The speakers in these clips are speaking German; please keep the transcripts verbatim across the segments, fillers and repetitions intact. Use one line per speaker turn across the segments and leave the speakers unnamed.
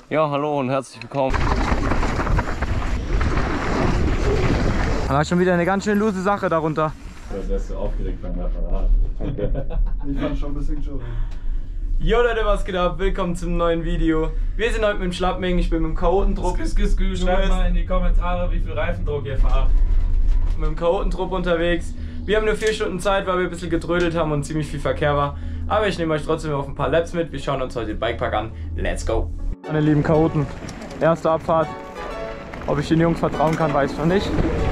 Ja, hallo und herzlich willkommen.
War schon wieder eine ganz schön lose Sache darunter.
Da wärst du aufgeregt beim Referat.
Ich fand schon ein bisschen schon.
Jo Leute, was geht ab? Willkommen zum neuen Video. Wir sind heute mit dem Schlappming, ich bin mit dem Chaotentrupp.
Schreibt mal in die Kommentare, wie viel Reifendruck ihr fahrt.
Mit dem Chaotentrupp unterwegs. Wir haben nur vier Stunden Zeit, weil wir ein bisschen gedrödelt haben und ziemlich viel Verkehr war. Aber ich nehme euch trotzdem auf ein paar Laps mit. Wir schauen uns heute den Bikepark an. Let's go! Meine lieben Chaoten, erste Abfahrt. Ob ich den Jungs vertrauen kann, weiß ich noch nicht.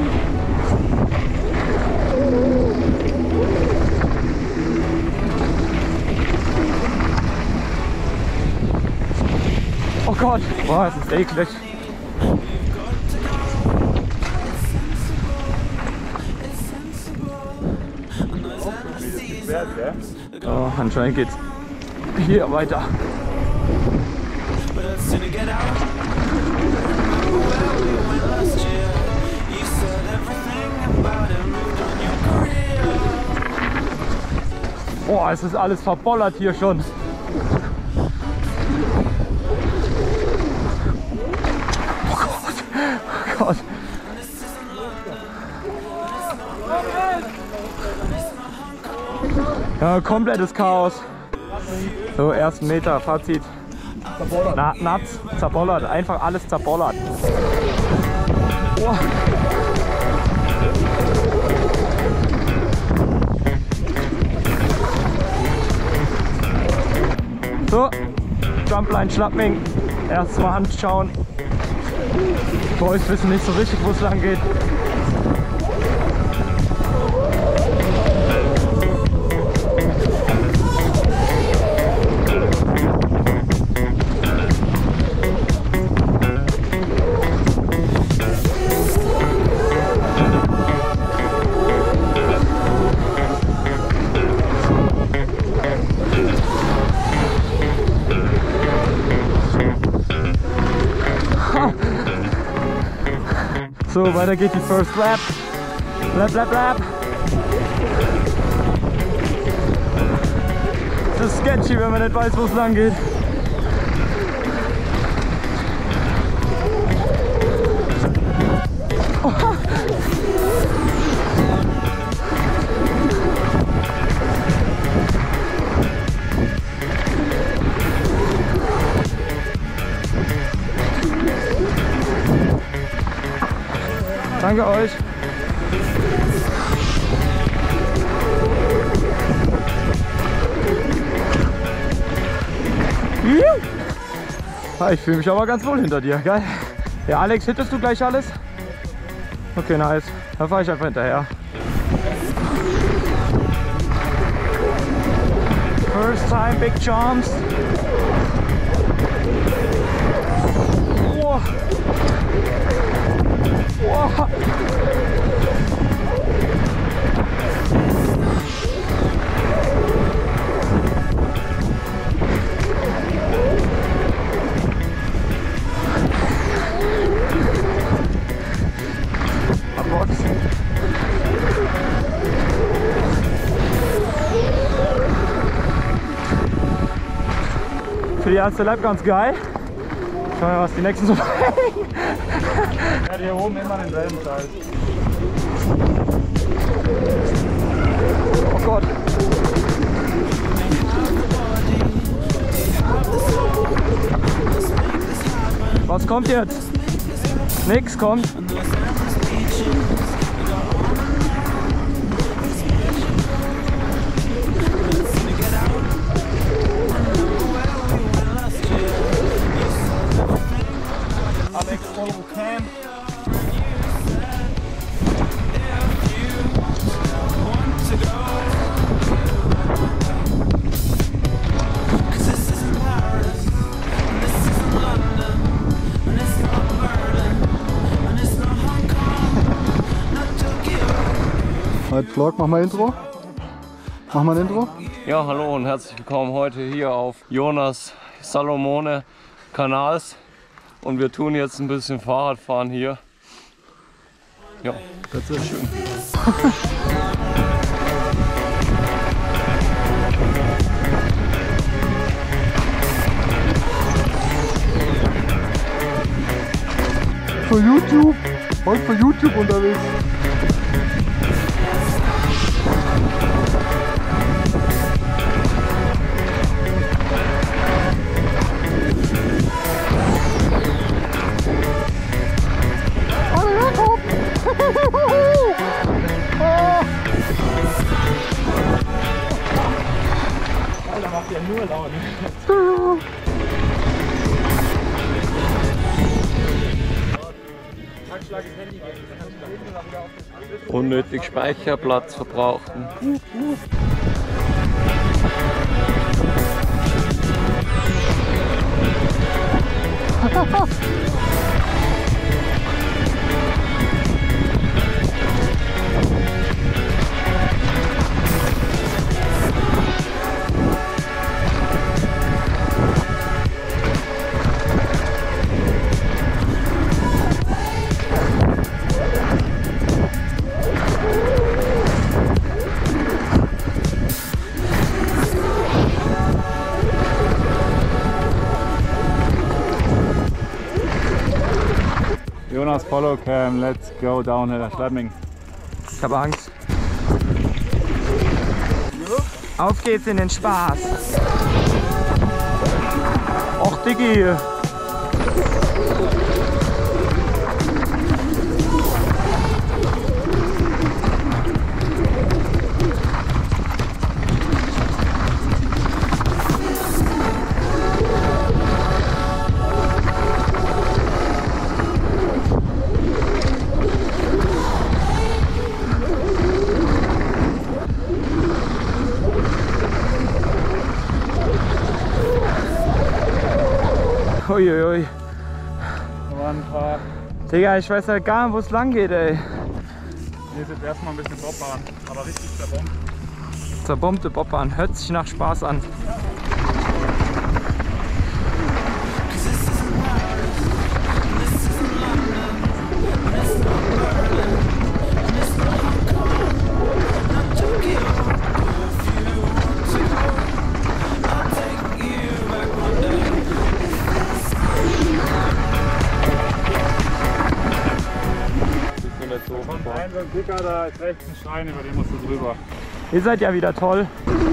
Oh Gott, boah, es ist eklig. Oh, anscheinend geht's hier weiter. Boah, es ist alles verbollert hier schon. Oh Gott, oh Gott. Ja, komplettes Chaos. So, ersten Meter, Fazit. Na, Nuts, zerbollert, einfach alles zerbollert. Oh. So, Jumpline Schlappming. Erstes Mal anschauen. Boys wissen nicht so richtig, wo es lang geht. So, weiter geht die First Lap. Lap, lap, lap. Das ist sketchy, wenn man nicht weiß, wo es lang geht. Oh. Danke euch. Ich fühle mich aber ganz wohl hinter dir, geil. Ja, Alex, hittest du gleich alles? Okay, nice. Dann fahre ich einfach hinterher. First time big jumps. Wow. Wow. Für die erste Lap ganz geil. Schauen wir mal, was die nächsten so bringen.
Ja, hier oben immer denselben Scheiß.
Oh Gott. Was kommt jetzt? Nix kommt.
Alex, Total Cam.
Halt Vlog, mach mal Intro. Mach mal ein Intro.
Ja, hallo und herzlich willkommen heute hier auf Jonas Salomone Kanals. Und wir tun jetzt ein bisschen Fahrradfahren hier. Ja, das ist schön.
für YouTube. Heute für YouTube unterwegs.
Alter, macht ja nur Laune.
Unnötig Speicherplatz verbrauchen.
Jonas, follow cam, let's go downhill Schladming.
Ich habe Angst. Auf geht's in den Spaß. Och, Diggi. Uiuiui.
Da waren ein paar.
Digga, ich weiß halt gar nicht, wo es lang geht, ey.
Hier ist jetzt erstmal ein bisschen Bobbahn, aber richtig zerbombt.
Zerbombte Bobbahn, hört sich nach Spaß an.
Kommt ein so ein Dicker, da ist rechts ein Stein, über den musst du drüber.
Ihr seid ja wieder toll.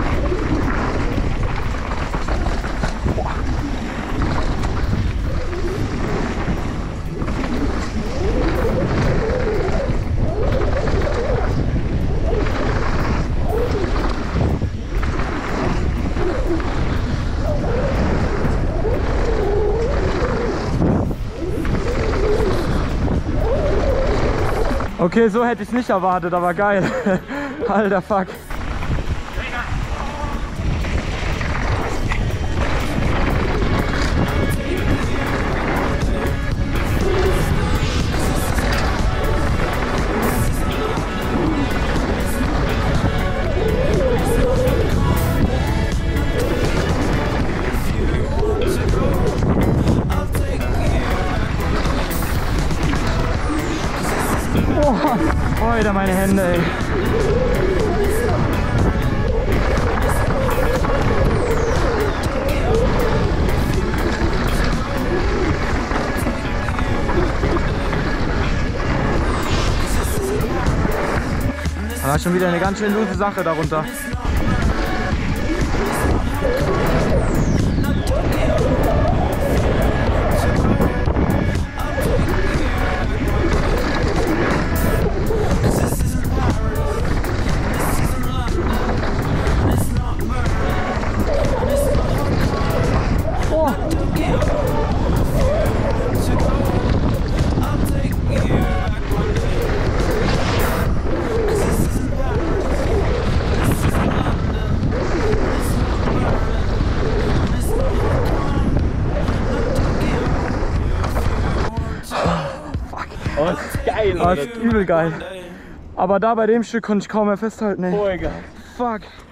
Okay, so hätte ich es nicht erwartet, aber geil. Alter Fuck. Oh, Alter, meine Hände, ey. Das war schon wieder eine ganz schön lose Sache darunter.
Oh, ist geil,
Oh, ist übel geil. Aber da bei dem Stück konnte ich kaum mehr festhalten, ey.
Voll geil.
Fuck.